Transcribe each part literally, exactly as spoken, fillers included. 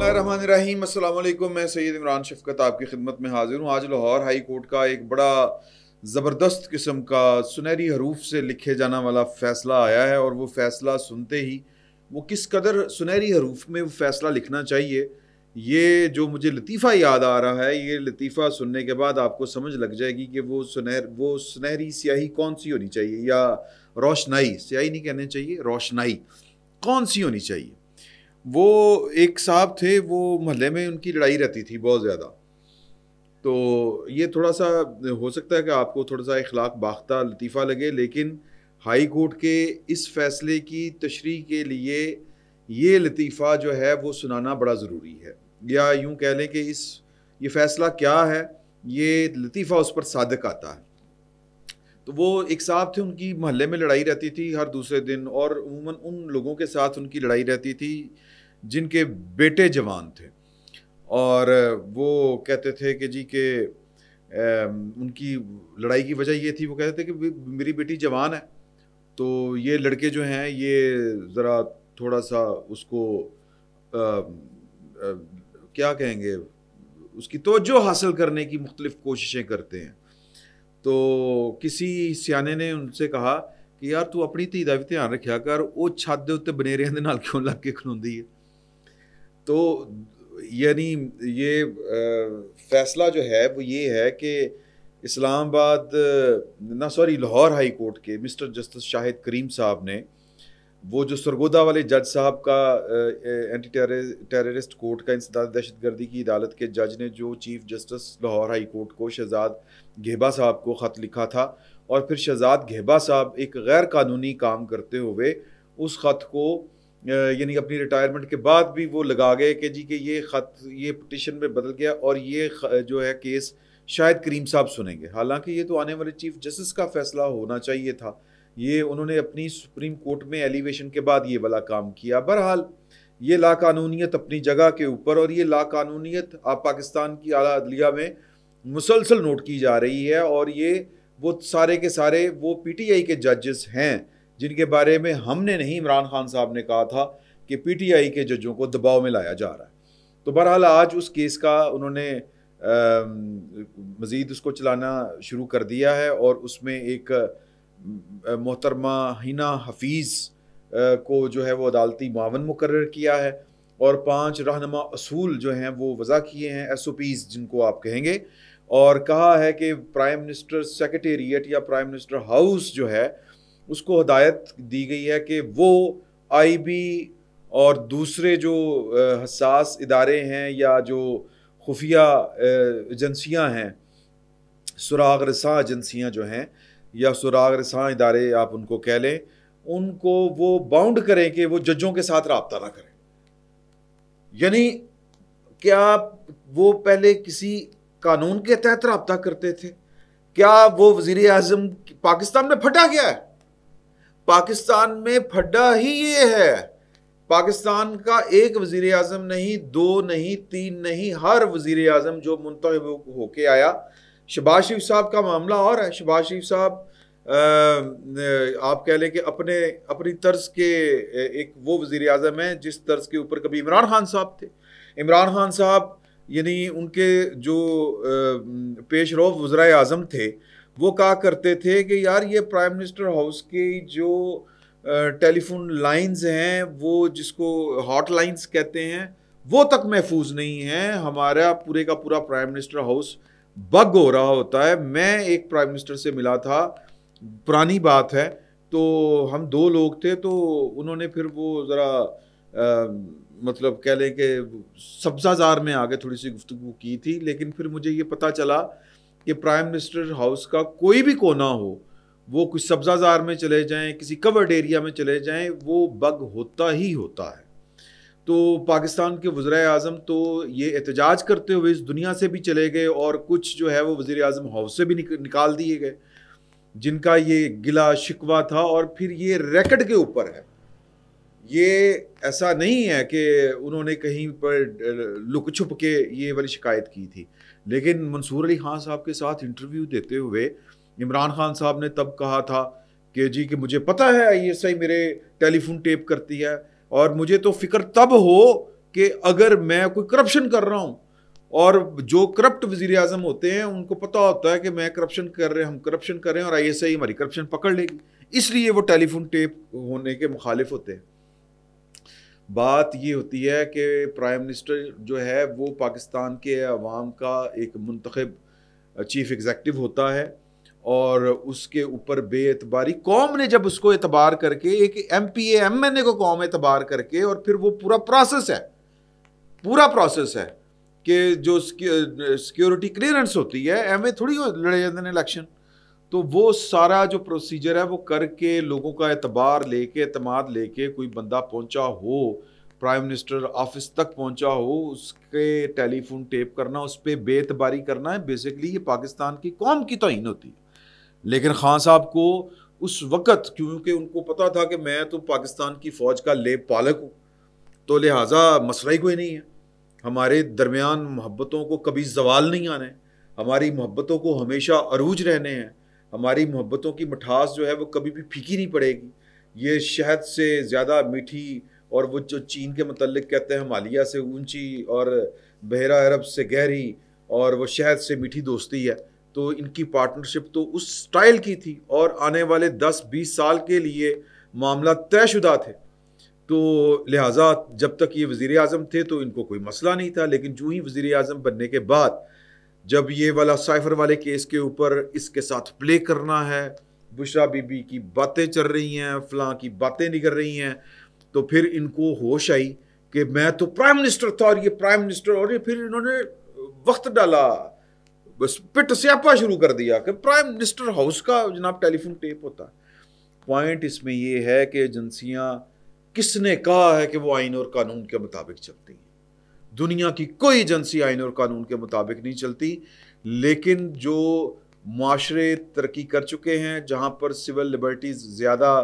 बिस्मिल्लाहिर्रहमानिर्रहीम। अस्सलाम वालेकुम। मैं सैयद इमरान शफकत आपकी खिदमत में हाजिर हूँ। आज लाहौर हाई कोर्ट का एक बड़ा ज़बरदस्त किस्म का सुनहरी हरूफ से लिखे जाने वाला फ़ैसला आया है, और वो फ़ैसला सुनते ही वो किस कदर सुनहरी हरूफ में वो फ़ैसला लिखना चाहिए, ये जो मुझे लतीफ़ा याद आ रहा है, ये लतीफ़ा सुनने के बाद आपको समझ लग जाएगी कि वो सुनहर वो सुनहरी स्याही कौन सी होनी चाहिए, या रोशनाई, स्याही नहीं कहने चाहिए, रोशनाई कौन सी होनी चाहिए। वो एक साहब थे, वो मोहल्ले में उनकी लड़ाई रहती थी बहुत ज़्यादा। तो ये थोड़ा सा हो सकता है कि आपको थोड़ा सा इखलाक बाख्ता लतीफ़ा लगे, लेकिन हाई कोर्ट के इस फ़ैसले की तशरीह के लिए ये लतीफ़ा जो है वो सुनाना बड़ा ज़रूरी है, या यूँ कह लें कि इस ये फ़ैसला क्या है, ये लतीफ़ा उस पर सादक आता है। तो वो एक साहब थे, उनकी मोहल्ले में लड़ाई रहती थी हर दूसरे दिन, और उमूमन उन लोगों के साथ उनकी लड़ाई रहती थी जिनके बेटे जवान थे। और वो कहते थे कि जी के उनकी लड़ाई की वजह ये थी, वो कहते थे कि मेरी बेटी जवान है, तो ये लड़के जो हैं ये ज़रा थोड़ा सा उसको आ, आ, क्या कहेंगे, उसकी तवज्जो हासिल करने की मुख्तलिफ़ कोशिशें करते हैं। तो किसी सियाने ने उनसे कहा कि यार तू अपनी धी दा भी ध्यान रखा कर, वो छत दे उत्ते बनेरियां दे नाल क्यों लग के खलोंदी है। तो यानी ये फैसला जो है वो ये है कि इस्लामाबाद ना सॉरी लाहौर हाई कोर्ट के मिस्टर जस्टिस शाहिद करीम साहब ने, वो जो सरगोदा वाले जज साहब का एंटी टेररिस्ट कोर्ट का इंसदाद दहशतगर्दी की अदालत के जज ने जो chief justice Lahore high court को शहजाद घेबा साहब को ख़त लिखा था, और फिर शहजाद घेबा साहब एक गैर कानूनी काम करते हुए उस ख़त को यानी अपनी रिटायरमेंट के बाद भी वो लगा गए कि जी कि ये ख़त ये पिटिशन में बदल गया, और ये जो है केस शायद करीम साहब सुनेंगे। हालांकि ये तो आने वाले चीफ जस्टिस का फैसला होना चाहिए था, ये उन्होंने अपनी सुप्रीम कोर्ट में एलिवेशन के बाद ये वाला काम किया। बहरहाल ये लाकानूनियत अपनी जगह के ऊपर, और ये लाकानूनियत आप पाकिस्तान की आला अदलिया में मुसलसल नोट की जा रही है, और ये वो सारे के सारे वो पी टी आई के जजेस हैं जिनके बारे में हमने नहीं, इमरान खान साहब ने कहा था कि पी टी आई के जजों को दबाव में लाया जा रहा है। तो बहरहाल आज उस केस का उन्होंने मज़ीद उसको चलाना शुरू कर दिया है, और उसमें एक मोहतरमा हिना हफीज़ को जो है वो अदालती मुआवन मुकर्रर किया है, और पांच रहनुमा असूल जो हैं वो वज़ा किए हैं, एस ओ पीज़ जिनको आप कहेंगे, और कहा है कि प्राइम मिनिस्टर सेक्रेटेरिएट या प्राइम मिनिस्टर हाउस जो है उसको हिदायत दी गई है कि वो आई बी और दूसरे जो हसास इदारे हैं या जो खुफिया एजेंसियां हैं, सुराग रसा एजेंसियां जो हैं या सुराग रसा इदारे आप उनको कह लें, उनको वो बाउंड करें कि वो जजों के साथ रब्ता ना करें। यानी क्या वो पहले किसी कानून के तहत रब्ता करते थे? क्या वो वजीर आजम पाकिस्तान में फटा गया है? पाकिस्तान में फटा ही ये है। पाकिस्तान का एक वजीर आजम नहीं, दो नहीं, तीन नहीं, हर वजीर आजम जो मुंतखब होके आया, शहबाज शरीफ साहब का मामला और है। शहबाज शरीफ साहब आप कह लें कि अपने अपनी तर्ज के एक वो वजीर आजम हैं जिस तर्ज के ऊपर कभी इमरान खान साहब थे। इमरान खान साहब यानी उनके जो पेश रो वज़राए आज़म थे, वो कहा करते थे कि यार ये प्राइम मिनिस्टर हाउस की जो टेलीफोन लाइंस हैं, वो जिसको हॉट लाइंस कहते हैं, वो तक महफूज नहीं है। हमारा पूरे का पूरा प्राइम मिनिस्टर हाउस बग हो रहा होता है। मैं एक प्राइम मिनिस्टर से मिला था, पुरानी बात है, तो हम दो लोग थे, तो उन्होंने फिर वो ज़रा मतलब कह लें कि सब्ज़ाज़ार में आगे थोड़ी सी गुफ्तगू की थी, लेकिन फिर मुझे ये पता चला कि प्राइम मिनिस्टर हाउस का कोई भी कोना हो, वो कुछ सब्ज़ाज़ार में चले जाएं, किसी कवर्ड एरिया में चले जाएं, वो बग होता ही होता है। तो पाकिस्तान के वज़ीर आज़म तो ये एहतजाज करते हुए इस दुनिया से भी चले गए, और कुछ जो है वो वज़ीर आज़म हाउस से भी निकाल दिए गए जिनका ये गिला शिकवा था, और फिर ये रैकेट के ऊपर है। ये ऐसा नहीं है कि उन्होंने कहीं पर लुक छुप के ये वाली शिकायत की थी, लेकिन मंसूर अली खान साहब के साथ इंटरव्यू देते हुए इमरान खान साहब ने तब कहा था कि जी कि मुझे पता है आई एस आई मेरे टेलीफोन टेप करती है, और मुझे तो फिक्र तब हो کہ اگر میں کوئی کرپشن کر رہا ہوں اور جو کرپٹ وزیر اعظم ہوتے ہیں ان کو پتہ ہوتا ہے کہ میں کرپشن کر رہے ہیں ہم کرپشن کر رہے ہیں اور آئی ایس آئی ہماری کرپشن پکڑ لے گی, اس لیے وہ ٹیلی فون ٹیپ ہونے کے مخالف ہوتے ہیں. بات یہ ہوتی ہے کہ پرائم منسٹر جو ہے وہ پاکستان کے عوام کا ایک منتخب چیف ایگزیکٹو ہوتا ہے اور اس کے اوپر بے اعتباری قوم نے جب اس کو اعتبار کر کے ایک M P A M N A کو قوم اعتبار کر کے اور پھر وہ پورا پروسیس ہے پورا پروسیس ہے کہ جو سیکیورٹی کلیئرنس ہوتی ہے ایم اے تھوڑی لڑے جاتے ہیں الیکشن, تو وہ سارا جو پروسیجر ہے وہ کر کے لوگوں کا اعتبار لے کے اعتماد لے کے کوئی بندہ پہنچا ہو پرائم منسٹر آفس تک پہنچا ہو, اس کے ٹیلی فون ٹیپ کرنا, اس پہ بے اعتباری کرنا ہے, بیسکلی یہ پاکستان کی قوم کی توہین ہوتی ہے. لیکن خان صاحب کو اس وقت کیونکہ ان کو پتا تھا کہ میں تو پاکستان کی فوج کا لیب پالک ہوں تو لہٰذا مسئلہ ہی کوئی نہیں ہے, ہمارے درمیان محبتوں کو کبھی زوال نہیں آنا ہے, ہماری محبتوں کو ہمیشہ عروج رہنے ہیں, ہماری محبتوں کی مٹھاس جو ہے وہ کبھی بھی پھیکی نہیں پڑے گی, یہ شہد سے زیادہ میٹھی, اور وہ جو چین کے متعلق کہتے ہیں ہمالیہ سے اونچی اور بحیرہ عرب سے گہری اور وہ شہد سے میٹھی دوستی ہے, تو ان کی پارٹنرشپ تو اس سٹائل کی تھی اور آنے والے دس بیس سال کے لیے معاملہ طے شدہ تھے. تو لہٰذا جب تک یہ وزیر اعظم تھے تو ان کو کوئی مسئلہ نہیں تھا, لیکن جو ہی وزیر اعظم بننے کے بعد جب یہ والا سائفر والے کیس کے اوپر اس کے ساتھ پلے کرنا ہے, بشرا بی بی کی باتیں چل رہی ہیں, فلاں کی باتیں نکل رہی ہیں, تو پھر ان کو ہوش آئی کہ میں تو پرائم منسٹر تھا اور یہ پرائم منسٹر, اور یہ پھر انہوں نے وقت ڈالا, بس پٹ سیاپا شروع کر دیا کہ پرائم منسٹر ہاؤس کا جناب ٹیلی فون ٹیپ ہوتا ہے. پوائنٹ اس میں یہ ہے کہ ایجنسیاں کس نے کہا ہے کہ وہ آئین اور قانون کے مطابق چلتی ہیں؟ دنیا کی کوئی ایجنسی آئین اور قانون کے مطابق نہیں چلتی, لیکن جو معاشرے ترقی کر چکے ہیں جہاں پر سول لبرٹیز زیادہ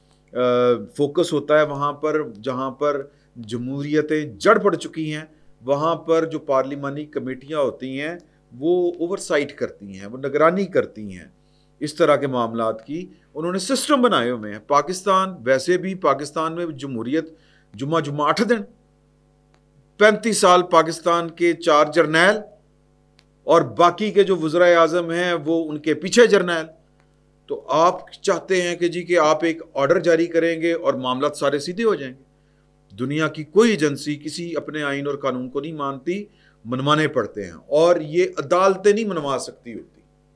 فوکس ہوتا ہے, وہاں پر جہاں پر جمہوریتیں جڑ پڑ چکی ہیں, وہاں پر جو پارلیمانی کمیٹیاں ہوتی ہیں وہ اوور سائٹ کرتی ہیں, وہ نگرانی کرتی ہیں اس طرح کے معاملات کی, انہوں نے سسٹم بنائے ہوئے ہیں. پاکستان ویسے بھی پاکستان میں جمہوریت جمعہ جمعہ آٹھ دن, پینتیس سال پاکستان کے چار جرنیل اور باقی کے جو وزرائے اعظم ہیں وہ ان کے پیچھے جرنیل. تو آپ چاہتے ہیں کہ جی کہ آپ ایک آرڈر جاری کریں گے اور معاملات سارے سیدھے ہو جائیں گے. دنیا کی کوئی ایجنسی کسی اپنے آئین اور قانون کو نہیں مانتی, منوانے پڑتے ہیں, اور یہ عدالتیں نہیں منوا سکتی ہوتی,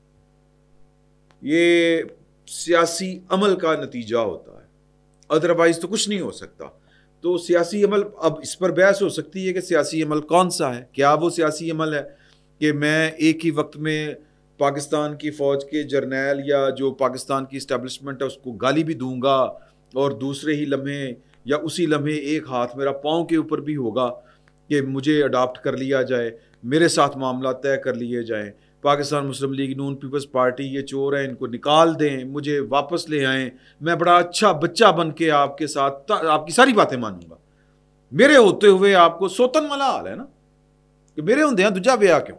یہ سیاسی عمل کا نتیجہ ہوتا ہے, ادروائز تو کچھ نہیں ہو سکتا. تو سیاسی عمل, اب اس پر بحث ہو سکتی ہے کہ سیاسی عمل کون سا ہے. کیا وہ سیاسی عمل ہے کہ میں ایک ہی وقت میں پاکستان کی فوج کے جرنیل یا جو پاکستان کی اسٹیبلشمنٹ ہے اس کو گالی بھی دوں گا, اور دوسرے ہی لمحے یا اسی لمحے ایک ہاتھ میرا پاؤں کے اوپر بھی ہوگا کہ مجھے اڈاپٹ کر لیا جائے, میرے ساتھ معاملات طے کر لیے جائیں, پاکستان مسلم لیگ نون پیپلز پارٹی یہ چور ہیں ان کو نکال دیں, مجھے واپس لے آئیں, میں بڑا اچھا بچہ بن کے آپ کے ساتھ آپ کی ساری باتیں مانوں گا, میرے ہوتے ہوئے آپ کو سوتن والا حال ہے نا کہ میرے ہوندے ہیں دجا بیاہ کیوں,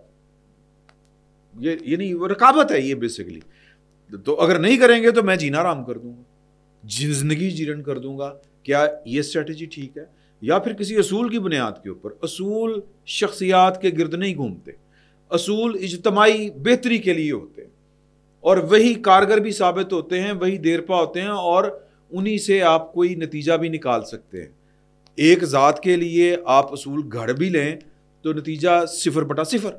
یہ یہ نہیں, وہ رقابت ہے یہ بیسیکلی. تو اگر نہیں کریں گے تو میں جینا آرام کر دوں گا, زندگی جیرن کر دوں گا. کیا یہ اسٹریٹجی ٹھیک ہے؟ یا پھر کسی اصول کی بنیاد کے اوپر. اصول شخصیات کے گرد نہیں گھومتے, اصول اجتماعی بہتری کے لیے ہوتے ہیں اور وہی کارگر بھی ثابت ہوتے ہیں, وہی دیرپا ہوتے ہیں, اور انہی سے آپ کوئی نتیجہ بھی نکال سکتے ہیں. ایک ذات کے لیے آپ اصول گھڑ بھی لیں تو نتیجہ صفر بٹا صفر,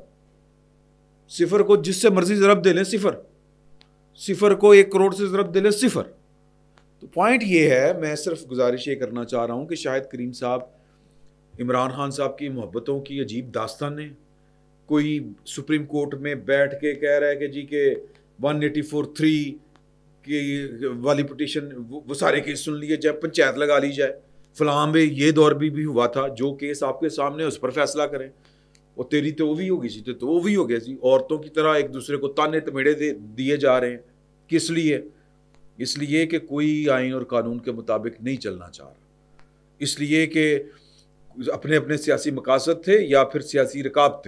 صفر کو جس سے مرضی ضرب دے لیں صفر, صفر کو ایک کروڑ سے ضرب دے لیں صفر. تو پوائنٹ یہ ہے, میں صرف گزارش یہ کرنا چاہ رہا ہوں کہ شاہد کریم صاحب عمران خان صاحب کی محبتوں کی عجیب داستان ہے. کوئی سپریم کورٹ میں بیٹھ کے کہہ رہا ہے کہ جی کہ ون ایٹی فور تھری کی والی پٹیشن وہ سارے کیس سن لیے جائے, پنچایت لگا لی جائے, فلاں میں یہ دور بھی بھی ہوا تھا, جو کیس آپ کے سامنے اس پر فیصلہ کریں. اور تیری تو وہ بھی ہوگی سی, تو وہ بھی ہو گیا سی. عورتوں کی طرح ایک دوسرے کو تانے تمیڑے دیے جا رہے ہیں. کس لیے؟ اس لیے کہ کوئی آئین اور قانون کے مطابق نہیں چلنا چاہ رہا, اس لیے کہ اپنے اپنے سیاسی مقاصد تھے یا پھر سیاسی رکابتیں.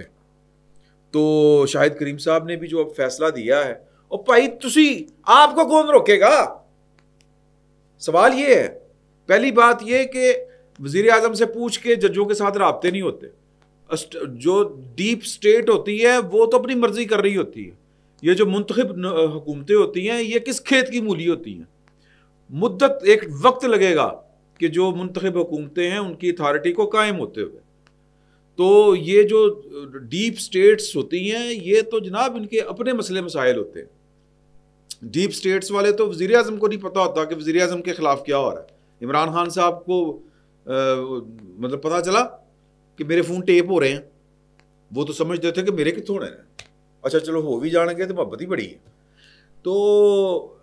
تو شاہد کریم صاحب نے بھی جو اب فیصلہ دیا ہے, اور بھائی تسی آپ کو کون روکے گا؟ سوال یہ ہے. پہلی بات یہ کہ वज़ीर आज़म से पूछ के जजों के साथ राब्ते नहीं होते। जो डीप स्टेट होती है वो तो अपनी मर्जी कर रही होती है। ये जो मुंतखब हुकूमतें होती हैं ये किस खेत की मूली होती हैं। मुद्दत एक वक्त लगेगा कि जो मुंतखब हुकूमतें हैं उनकी अथॉरिटी को कायम होते हुए। तो ये जो डीप स्टेट्स होती हैं ये तो जनाब इनके अपने मसले मसाइल होते हैं। डीप स्टेट्स वाले तो वज़ीर आज़म को नहीं पता होता कि वज़ीर आज़म के ख़िलाफ़ क्या हो रहा है। इमरान खान साहब को आ, मतलब पता चला कि मेरे फ़ोन टेप हो रहे हैं, वो तो समझते थे कि मेरे कितने होने हैं। अच्छा चलो हो भी जानेंगे तो मोहब्बत ही बड़ी है। तो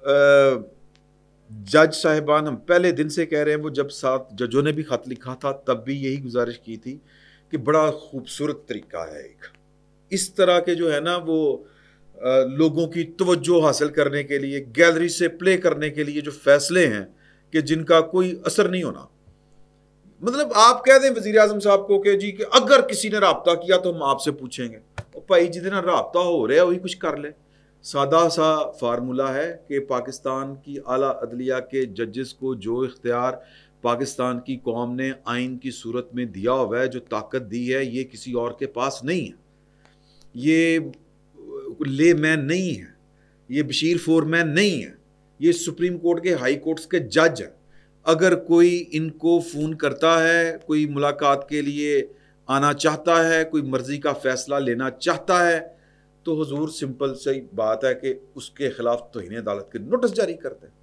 जज साहिबान हम पहले दिन से कह रहे हैं, वो जब साथ जजों ने भी ख़त लिखा था तब भी यही गुजारिश की थी कि बड़ा खूबसूरत तरीका है एक इस तरह के जो है ना वो आ, लोगों की तवज्जो हासिल करने के लिए, गैलरी से प्ले करने के लिए जो फैसले हैं कि जिनका कोई असर नहीं होना। मतलब आप कह दें वज़ीर आज़म साहब को कि जी कि अगर किसी ने राब्ता किया तो हम आपसे पूछेंगे। और भाई जितना राब्ता हो रहा है वही कुछ कर ले। सादा सा फार्मूला है कि पाकिस्तान की आला अदलिया के जजेस को जो इख्तियार पाकिस्तान की कौम ने आइन की सूरत में दिया हुआ है, जो ताकत दी है, ये किसी और के पास नहीं है। ये ले मैन नहीं है, ये बशीर फोरमैन नहीं है, ये सुप्रीम कोर्ट के हाई कोर्ट्स के जज हैं। अगर कोई इनको फ़ोन करता है, कोई मुलाकात के लिए आना चाहता है, कोई मर्ज़ी का फ़ैसला लेना चाहता है, तो हुजूर सिंपल सी बात है कि उसके खिलाफ तौहीन अदालत के नोटिस जारी कर दें।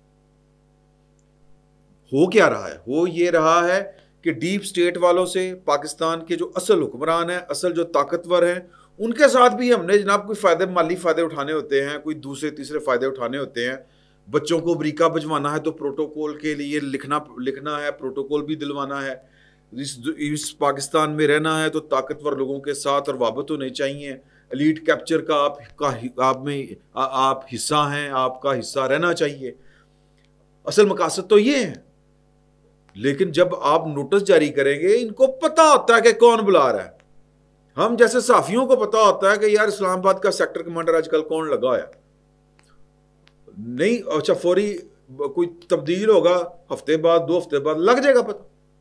हो क्या रहा है? हो ये रहा है कि डीप स्टेट वालों से पाकिस्तान के जो असल हुक्मरान हैं, असल जो ताकतवर हैं, उनके साथ भी हमने जनाब कोई फ़ायदे माली फ़ायदे उठाने होते हैं, कोई दूसरे तीसरे फ़ायदे उठाने होते हैं। बच्चों को अमरीका भिजवाना है तो प्रोटोकॉल के लिए लिखना लिखना है, प्रोटोकॉल भी दिलवाना है। इस इस पाकिस्तान में रहना है तो ताकतवर लोगों के साथ और वाबत होने चाहिए। एलीट कैप्चर का आप का आप में आ, आप हिस्सा हैं, आपका हिस्सा रहना चाहिए। असल मकासद तो ये है। लेकिन जब आप नोटिस जारी करेंगे, इनको पता होता है कि कौन बुला रहा है। हम जैसे साफियों को पता होता है कि यार इस्लामाबाद का सेक्टर कमांडर आजकल कौन लगा है नहीं। अच्छा फौरी कोई तब्दील होगा, हफ्ते बाद दो हफ्ते बाद लग जाएगा पता।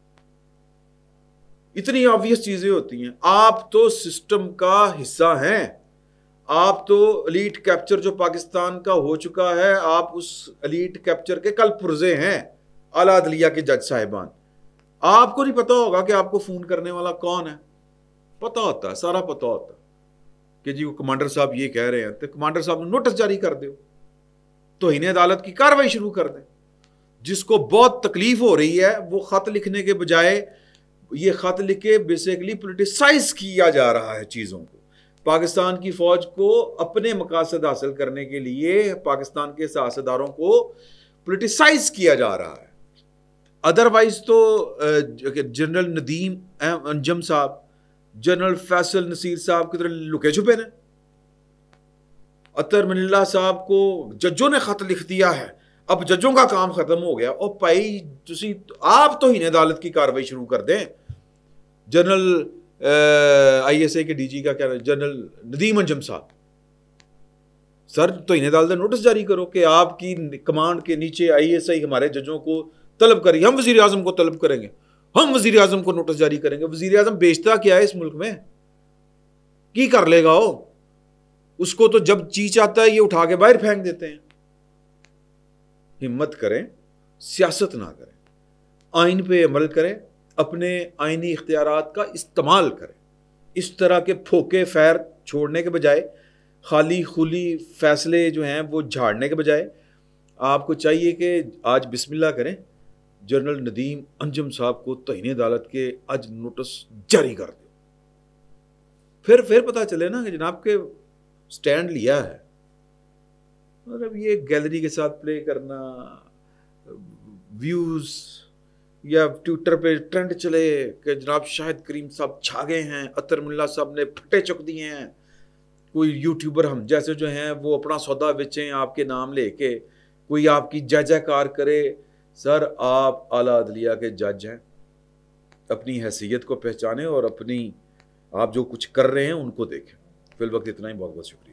इतनी ऑब्वियस चीजें होती हैं। आप तो सिस्टम का हिस्सा हैं। आप तो एलीट कैप्चर जो पाकिस्तान का हो चुका है, आप उस एलीट कैप्चर के कल पुर्जे हैं, आला अदलिया के जज साहिबान। आपको नहीं पता होगा कि आपको फोन करने वाला कौन है। पता होता है, सारा पता होता है कि जी वो कमांडर साहब ये कह रहे हैं, तो कमांडर साहब ने नोटिस जारी कर दो, तौहीन अदालत की कार्रवाई शुरू कर दें। जिसको बहुत तकलीफ हो रही है वो खत लिखने के बजाय ये खत लिख के बेसिकली पोलिटिसाइज किया जा रहा है चीज़ों को। पाकिस्तान की फौज को अपने मकासद हासिल करने के लिए पाकिस्तान के सियासतदारों को पोलिटिसाइज किया जा रहा है। अदरवाइज तो जनरल नदीम अंजम साहब, जनरल फैसल नसीर साहब की तरह लुके छुपे ने। अतर मनिल्ला साहब को जजों ने खत लिख दिया है, अब जजों का काम खत्म हो गया। और भाई तुसी आप तो ही अदालत की कार्रवाई शुरू कर दें। जनरल आई एस ए के डी जी का क्या, जनरल नदीम अंजम साहब, सर तो इन्हें अदालत नोटिस जारी करो कि आपकी कमांड के नीचे आई एस आई हमारे जजों को तलब करेगी। हम वजीर आजम को तलब करेंगे, हम वजीर आजम को नोटिस जारी करेंगे। वजीर आजम बेचता क्या है इस मुल्क में, की कर लेगा वो? उसको तो जब चीज आता है ये उठा के बाहर फेंक देते हैं। हिम्मत करें, सियासत ना करें, आइन पे अमल करें, अपने आइनी इख्तियारात का इस्तेमाल करें। इस तरह के फोके फैर छोड़ने के बजाय, खाली खुली फैसले जो हैं वो झाड़ने के बजाय आपको चाहिए कि आज बिस्मिल्लाह करें, जनरल नदीम अंजम साहब को तौहीन अदालत के आज नोटिस जारी कर दो। फिर फिर पता चले ना कि जनाब के स्टैंड लिया है। मतलब ये गैलरी के साथ प्ले करना, व्यूज या ट्विटर पे ट्रेंड चले कि जनाब शाहिद करीम साहब छा गए हैं, अतर मुल्ला साहब ने फटे चुक दिए हैं, कोई यूट्यूबर हम जैसे जो हैं वो अपना सौदा बेचें आपके नाम लेके, कोई आपकी जय जयकार करे। सर आप आला अदलिया के जज हैं, अपनी हैसियत को पहचानें और अपनी आप जो कुछ कर रहे हैं उनको देखें। फिल वक्त इतना ही, बहुत बहुत शुक्रिया।